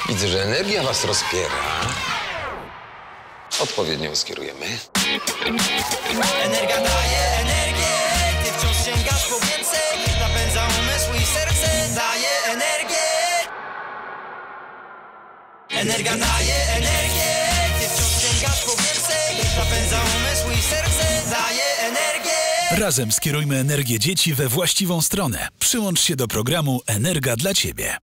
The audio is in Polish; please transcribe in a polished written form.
Widzę, że energia was rozpiera. Odpowiednio skierujemy. Energia daje energię, ty wciąż sięgasz po więcej. Napędza umysł i serce, daje energię. Energia daje energię, ty wciąż sięgasz po więcej. Napędza umysł i serce, daje energię. Razem skierujmy energię dzieci we właściwą stronę. Przyłącz się do programu Energa dla Ciebie.